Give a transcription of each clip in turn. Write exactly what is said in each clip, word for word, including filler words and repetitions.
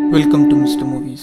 Welcome to mister movies.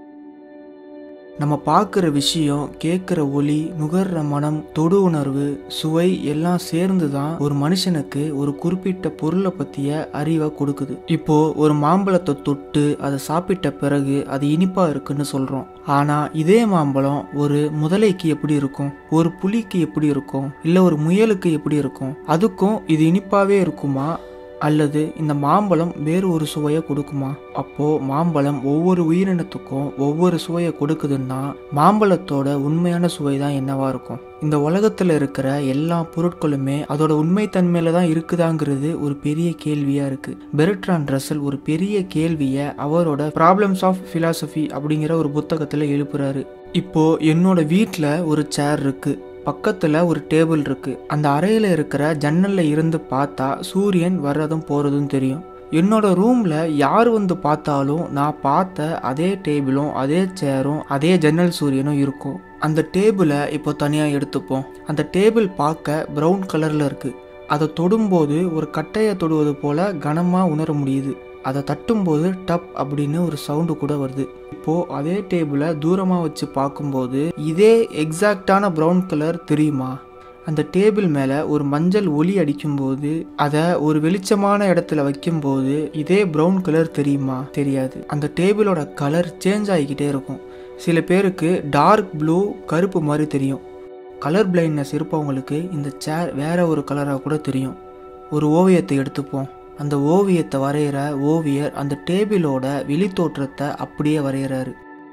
நம்ம பார்க்குற விஷயம், கேட்குற ஒலி, நுகர்ற மனம், தொடு உணர்வு, சுவை எல்லாம் சேர்ந்து தான் ஒரு மனுஷனுக்கு ஒரு குறிப்பிட்ட பொருளை பற்றிய அறிவை கொடுக்குது. இப்போ ஒரு மாம்பழத்தை தொட்டு அதை சாப்பிட்ட பிறகு அது இனிப்பா இருக்குன்னு சொல்றோம். ஆனா இதே மாம்பழம் ஒரு முதலைக்கு எப்படி இருக்கும், ஒரு புலிக்கு எப்படி இருக்கும், இல்லை ஒரு முயலுக்கு எப்படி இருக்கும்? அதுக்கும் இது இனிப்பாவே இருக்குமா, அல்லது இந்த மாம்பழம் வேறு ஒரு சுவையை கொடுக்குமா? அப்போ மாம்பழம் ஒவ்வொரு உயிரினத்துக்கும் ஒவ்வொரு சுவையை கொடுக்குதுன்னா மாம்பழத்தோட உண்மையான சுவை தான் என்னவா இருக்கும்? இந்த உலகத்துல இருக்கிற எல்லா பொருட்களுமே அதோட உண்மைத்தன்மையில தான் இருக்குதாங்கிறது ஒரு பெரிய கேள்வியா இருக்கு. பெர்ட்ராண்ட் ரசல் ஒரு பெரிய கேள்வியை அவரோட ப்ராப்ளம்ஸ் ஆஃப் பிலாசபி அப்படிங்கிற ஒரு புத்தகத்துல எழுப்புறாரு. இப்போ என்னோட வீட்டில் ஒரு சேர் இருக்கு, பக்கத்துல ஒரு டேபிள் இருக்கு. அந்த அறையில இருக்கிற ஜன்னல்ல இருந்து பார்த்தா சூரியன் வர்றதும் போறதும் தெரியும். என்னோட ரூம்ல யார் வந்து பார்த்தாலும் நான் பார்த்த அதே டேபிளும் அதே சேரும் அதே ஜன்னல் சூரியனும் இருக்கும். அந்த டேபிளை இப்போ தனியா எடுத்துப்போம். அந்த டேபிள் பார்க்க பிரவுன் கலர்ல இருக்கு. அதை தொடும்போது ஒரு கட்டையை தொடுவது போல கனமா உணர முடியுது. அதை தட்டும்போது டப் அப்படின்னு ஒரு சவுண்டு கூட வருது. இப்போ அதே டேபிளை தூரமா வச்சு பார்க்கும்போது இதே எக்ஸாக்டான ப்ரௌன் கலர் தெரியுமா? அந்த டேபிள் மேல ஒரு மஞ்சள் ஒளி அடிக்கும்போது அதை ஒரு வெளிச்சமான இடத்துல வைக்கும்போது இதே ப்ரௌன் கலர் தெரியுமா? தெரியாது. அந்த டேபிளோட கலர் சேஞ்ச் ஆகிக்கிட்டே இருக்கும். சில பேருக்கு டார்க் ப்ளூ, கருப்பு மாதிரி தெரியும். கலர் பிளைண்ட்னஸ் இருப்பவங்களுக்கு இந்த சேர் வேற ஒரு கலராக கூட தெரியும். ஒரு ஓவியத்தை எடுத்துப்போம். அந்த ஓவியத்தை வரைகிற ஓவியர் அந்த டேபிளோட வெளி தோற்றத்தை அப்படியே வரைகிறாரு.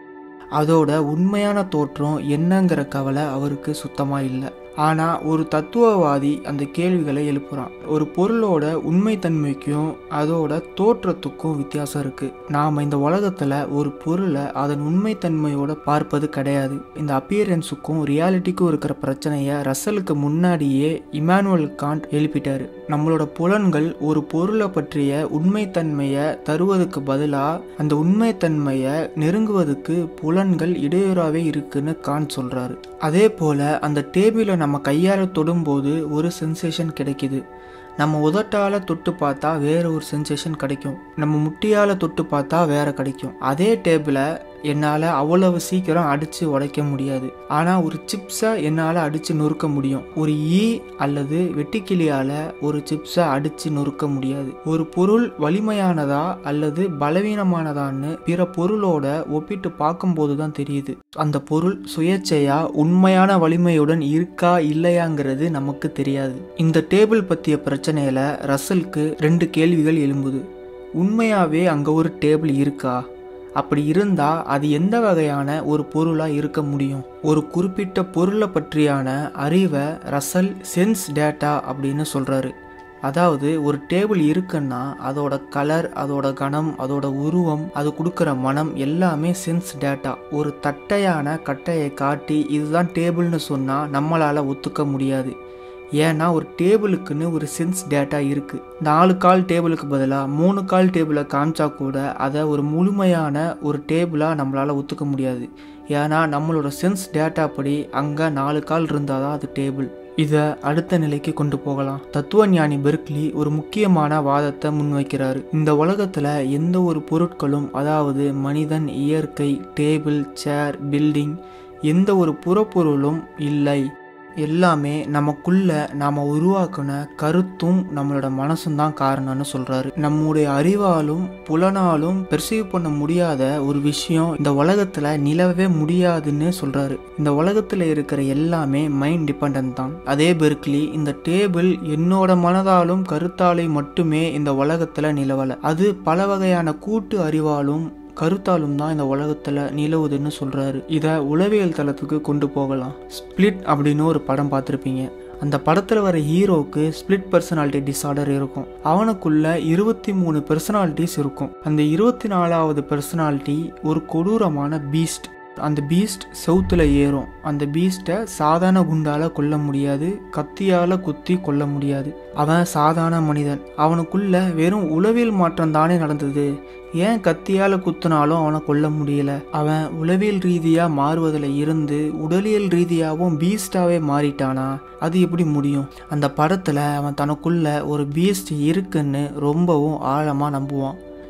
அதோட உண்மையான தோற்றம் என்னங்கிற கவலை அவருக்கு சுத்தமா இல்லை. ஆனா ஒரு தத்துவவாதி அந்த கேள்விகளை எழுப்புறான். ஒரு பொருளோட உண்மைத்தன்மைக்கும் அதோட தோற்றத்துக்கும் வித்தியாசம் இருக்கு. நாம இந்த உலகத்துல ஒரு பொருளை அதன் உண்மைத்தன்மையோட பார்ப்பது கிடையாது. இந்த அப்பியரன்ஸுக்கும் ரியாலிட்டிக்கும் இருக்கிற பிரச்சனைய ரசலுக்கு முன்னாடியே இமானுவேல் காண்ட் எழுப்பிட்டாரு. நம்மளோட புலன்கள் ஒரு பொருளை பற்றிய உண்மைத்தன்மையை தருவதுக்கு பதிலா அந்த உண்மைத்தன்மையை நெருங்குவதுக்கு புலன்கள் இடையூறாவே இருக்குன்னு காண்ட் சொல்றாரு. அதே போல அந்த டேபிளை நம்ம கையால தொடும்போது ஒரு சென்சேஷன் கிடைக்குது. நம்ம உதட்டால தொட்டு பார்த்தா வேற ஒரு சென்சேஷன் கிடைக்கும். நம்ம முட்டியால தொட்டு பார்த்தா வேற கிடைக்கும். அதே டேபிளை என்னால் அவ்வளவு சீக்கிரம் அடித்து உடைக்க முடியாது. ஆனால் ஒரு சிப்ஸை என்னால் அடித்து நொறுக்க முடியும். ஒரு ஈ அல்லது வெட்டிக்கிளியால் ஒரு சிப்ஸை அடித்து நொறுக்க முடியாது. ஒரு பொருள் வலிமையானதா அல்லது பலவீனமானதான்னு பிற பொருளோட ஒப்பிட்டு பார்க்கும்போது தான் தெரியுது. அந்த பொருள் சுயேட்சையா உண்மையான வலிமையுடன் இருக்கா இல்லையாங்கிறது நமக்கு தெரியாது. இந்த டேபிள் பற்றிய பிரச்சனையில ரசலுக்கு ரெண்டு கேள்விகள் எழும்புது. உண்மையாவே அங்கே ஒரு டேபிள் இருக்கா? அப்படி இருந்தா அது எந்த வகையான ஒரு பொருளா இருக்க முடியும்? ஒரு குறிப்பிட்ட பொருளை பற்றியான அறிவை ரசல் சென்ஸ் டேட்டா அப்படின்னு சொல்றாரு. அதாவது ஒரு டேபிள் இருக்குன்னா அதோட கலர், அதோட கனம், அதோட உருவம், அது கொடுக்குற மனம் எல்லாமே சென்ஸ் டேட்டா. ஒரு தட்டையான கட்டையை காட்டி இதுதான் டேபிள்னு சொன்னா நம்மளால ஒத்துக்க முடியாது. ஏன்னா ஒரு டேபிளுக்குன்னு ஒரு சென்ஸ் டேட்டா இருக்கு. நாலு கால் டேபிளுக்கு பதிலாக மூணு கால் டேபிளை காமிச்சா கூட அதை ஒரு முழுமையான ஒரு டேபிளா நம்மளால ஒத்துக்க முடியாது. ஏன்னா நம்மளோட சென்ஸ் டேட்டா படி அங்க நாலு கால் இருந்தாதான் அது டேபிள். இதை அடுத்த நிலைக்கு கொண்டு போகலாம். தத்துவ ஞானி பெர்க்லி ஒரு முக்கியமான வாதத்தை முன்வைக்கிறாரு. இந்த உலகத்துல எந்த ஒரு பொருட்களும், அதாவது மனிதன், இயற்கை, டேபிள், சேர், பில்டிங், எந்த ஒரு புறப்பொருளும் இல்லை. எல்லாமே நமக்குள்ள நாம உருவாக்குன கருத்தும் நம்மளோட மனசும் தான் காரணம்னு சொல்றாரு. நம்முடைய அறிவாலும் புலனாலும் பெர்சீவ் பண்ண முடியாத ஒரு விஷயம் இந்த உலகத்துல நிலவே முடியாதுன்னு சொல்றாரு. இந்த உலகத்துல இருக்கிற எல்லாமே மைண்ட் டிபெண்டன்ட் தான். அதே பெர்க்லி இந்த டேபிள் என்னோட மனதாலும் கருத்தாலை மட்டுமே இந்த உலகத்துல நிலவல, அது பல வகையான கூட்டு அறிவாலும் கருத்தாலும் தான் இந்த உலகத்துல நிலவுதுன்னு சொல்றாரு. இதை உளவியல் தளத்துக்கு கொண்டு போகலாம். ஸ்பிளிட் அப்படின்னு ஒரு படம் பார்த்துருப்பீங்க. அந்த படத்துல வர ஹீரோவுக்கு ஸ்பிளிட் பர்சனாலிட்டி டிஸார்டர் இருக்கும். அவனுக்குள்ள இருபத்தி மூணு பர்சனாலிட்டிஸ் இருக்கும். அந்த இருபத்தி நாலாவது பர்சனாலிட்டி ஒரு கொடூரமான பீஸ்ட். அந்த பீஸ்ட் செவுத்துல ஏறும். அந்த பீஸ்ட்டை சாதாரண குண்டால கொல்ல முடியாது, கத்தியால குத்தி கொல்ல முடியாது. அவன் சாதாரண மனிதன். அவனுக்குள்ள வெறும் உளவியல் மாற்றம் தானே நடந்தது. ஏன் கத்தியால குத்தினாலும் அவனை கொல்ல முடியல? அவன் உளவியல் ரீதியா மாறுவதில் இருந்து உடலியல் ரீதியாகவும் பீஸ்டாவே மாறிட்டானா? அது எப்படி முடியும்? அந்த படத்துல அவன் தனக்குள்ள ஒரு பீஸ்ட் இருக்குன்னு ரொம்பவும் ஆழமா நம்புவான்.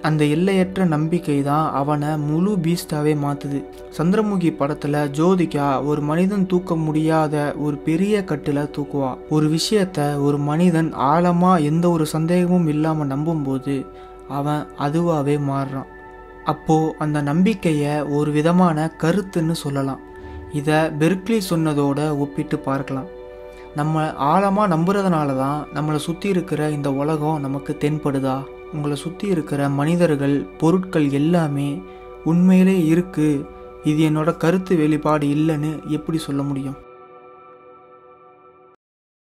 அந்த எல்லையற்ற நம்பிக்கை தான் அவனை முழு பீஸ்டாவே மாத்துது. சந்திரமுகி படத்துல ஜோதிகா ஒரு மனிதன் தூக்க முடியாத ஒரு பெரிய கட்டுல தூக்குவா. ஒரு விஷயத்த ஒரு மனிதன் ஆழமா எந்த ஒரு சந்தேகமும் இல்லாம நம்பும்போது அவன் அதுவாவே மாறுறான். அப்போ அந்த நம்பிக்கைய ஒரு விதமான கருத்துன்னு சொல்லலாம். இத பெர்க்லி சொன்னதோட ஒப்பிட்டு பார்க்கலாம். நம்ம ஆழமா நம்புறதுனால தான் நம்மளை சுத்தி இருக்கிற இந்த உலகம் நமக்கு தென்படுதா? உங்களை சுற்றி இருக்கிற மனிதர்கள், பொருட்கள் எல்லாமே உண்மையிலே இருக்கு, இது என்னோட கருத்து வெளிப்பாடு இல்லைன்னு எப்படி சொல்ல முடியும்?